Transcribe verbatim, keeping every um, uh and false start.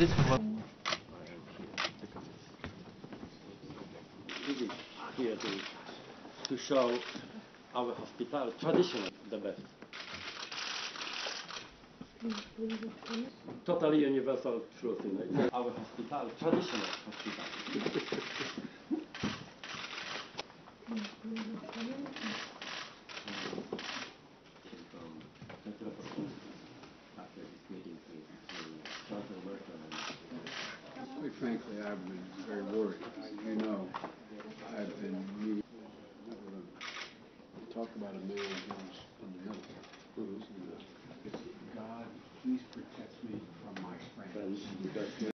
This one. Visit here to, to show our hospital traditional the best. Totally universal truth in it. Our hospital traditional hospital. Quite frankly, I've been very worried. You know, I've been meeting to talk about a man who's in the military. Who's in the, God, please protect me from my friends.